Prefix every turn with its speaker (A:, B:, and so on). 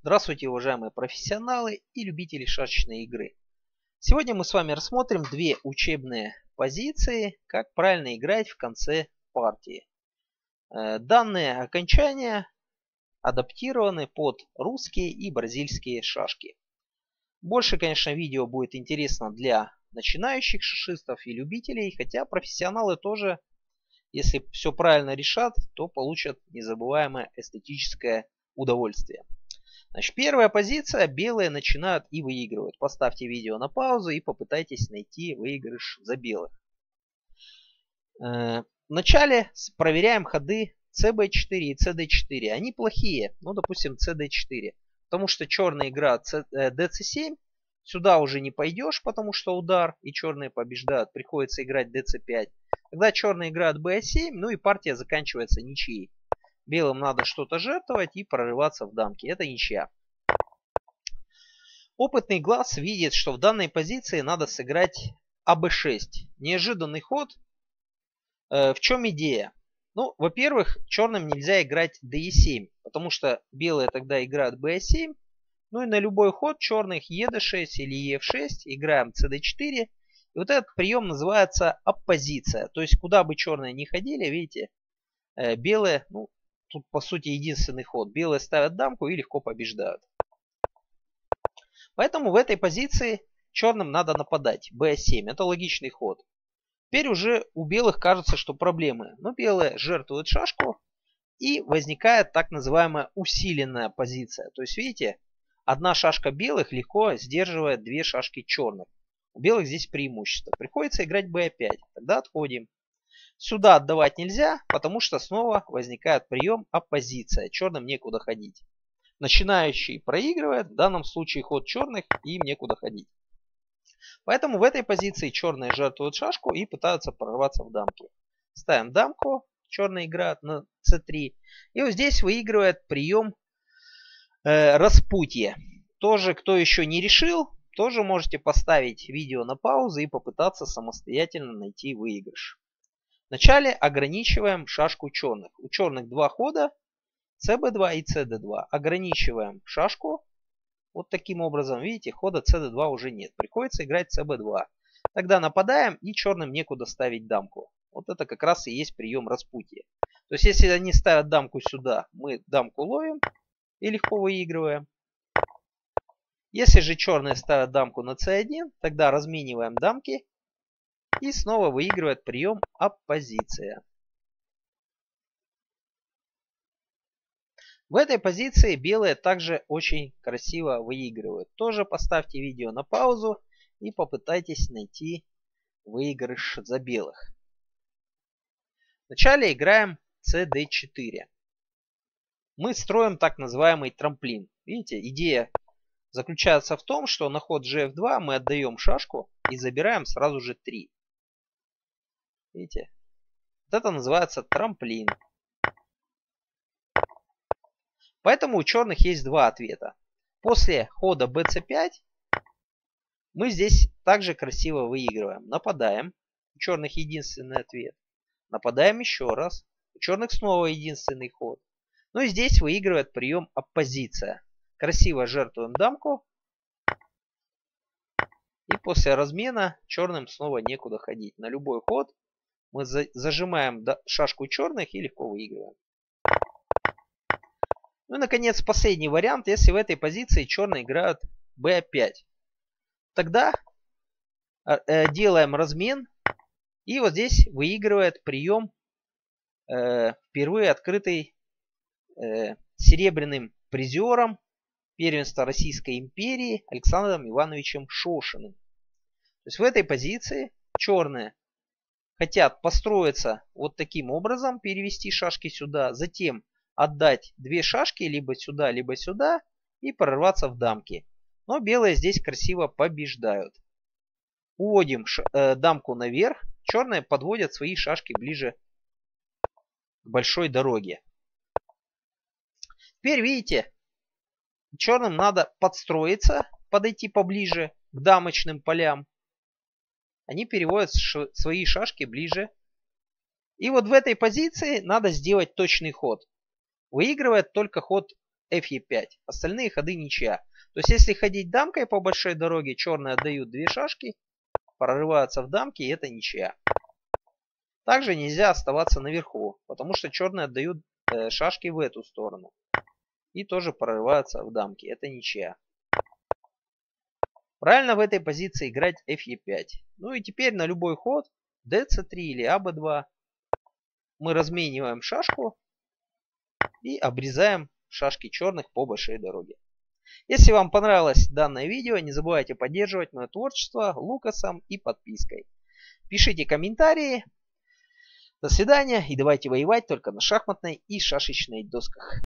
A: Здравствуйте, уважаемые профессионалы и любители шашечной игры. Сегодня мы с вами рассмотрим две учебные позиции, как правильно играть в конце партии. Данные окончания адаптированы под русские и бразильские шашки. Больше, конечно, видео будет интересно для начинающих шашистов и любителей, хотя профессионалы тоже, если все правильно решат, то получат незабываемое эстетическое удовольствие. Значит, первая позиция. Белые начинают и выигрывают. Поставьте видео на паузу и попытайтесь найти выигрыш за белых. Вначале проверяем ходы cb4 и cd4. Они плохие. Ну, допустим, cd4. Потому что черные играют dc7. Сюда уже не пойдешь, потому что удар. И черные побеждают. Приходится играть dc5. Когда черные играют b7, ну и партия заканчивается ничьей. Белым надо что-то жертвовать и прорываться в дамки. Это ничья. Опытный глаз видит, что в данной позиции надо сыграть АБ6. Неожиданный ход. В чем идея? Ну, во-первых, черным нельзя играть ДЕ7, потому что белые тогда играют БА7. Ну и на любой ход черных ЕД6 или ЕФ6 играем ЦД4. И вот этот прием называется оппозиция. То есть куда бы черные ни ходили, видите, белые, ну, тут по сути единственный ход. Белые ставят дамку и легко побеждают. Поэтому в этой позиции черным надо нападать. b7. Это логичный ход. Теперь уже у белых кажется, что проблемы. Но белые жертвуют шашку. И возникает так называемая усиленная позиция. То есть, видите, одна шашка белых легко сдерживает две шашки черных. У белых здесь преимущество. Приходится играть b5. Тогда отходим. Сюда отдавать нельзя, потому что снова возникает прием оппозиция. Черным некуда ходить. Начинающий проигрывает, в данном случае ход черных, и им некуда ходить. Поэтому в этой позиции черные жертвуют шашку и пытаются прорваться в дамки. Ставим дамку, черные играют на c3. И вот здесь выигрывает прием распутье. Тоже, кто еще не решил, тоже можете поставить видео на паузу и попытаться самостоятельно найти выигрыш. Вначале ограничиваем шашку черных. У черных два хода. cb2 и cd2. Ограничиваем шашку. Вот таким образом, видите, хода cd2 уже нет. Приходится играть cb2. Тогда нападаем и черным некуда ставить дамку. Вот это как раз и есть прием распутья. То есть если они ставят дамку сюда, мы дамку ловим и легко выигрываем. Если же черные ставят дамку на c1, тогда размениваем дамки и снова выигрывает прием оппозиция. В этой позиции белые также очень красиво выигрывают. Тоже поставьте видео на паузу и попытайтесь найти выигрыш за белых. Вначале играем cd4. Мы строим так называемый трамплин. Видите, идея заключается в том, что на ход gf2 мы отдаем шашку и забираем сразу же 3. Видите? Вот это называется трамплин. Поэтому у черных есть два ответа. После хода bc5 мы здесь также красиво выигрываем. Нападаем. У черных единственный ответ. Нападаем еще раз. У черных снова единственный ход. Ну и здесь выигрывает прием оппозиция. Красиво жертвуем дамку. И после размена черным снова некуда ходить. На любой ход мы зажимаем шашку черных и легко выигрываем. Ну и, наконец, последний вариант. Если в этой позиции черные играют b5. Тогда делаем размен. И вот здесь выигрывает прием впервые открытый серебряным призером первенства Российской империи Александром Ивановичем Шошиным. То есть в этой позиции черные хотят построиться вот таким образом. Перевести шашки сюда. Затем отдать две шашки либо сюда, и прорваться в дамки. Но белые здесь красиво побеждают. Уводим дамку наверх. Черные подводят свои шашки ближе к большой дороге. Теперь видите, черным надо подстроиться, подойти поближе к дамочным полям. Они переводят свои шашки ближе. И вот в этой позиции надо сделать точный ход. Выигрывает только ход Фе5. Остальные ходы ничья. То есть если ходить дамкой по большой дороге, черные отдают 2 шашки, прорываются в дамки, и это ничья. Также нельзя оставаться наверху, потому что черные отдают шашки в эту сторону. И тоже прорываются в дамки, это ничья. Правильно в этой позиции играть Фе5. Ну и теперь на любой ход Дц3 или АБ2 мы размениваем шашку и обрезаем шашки черных по большой дороге. Если вам понравилось данное видео, не забывайте поддерживать мое творчество лукасом и подпиской. Пишите комментарии. До свидания и давайте воевать только на шахматной и шашечной досках.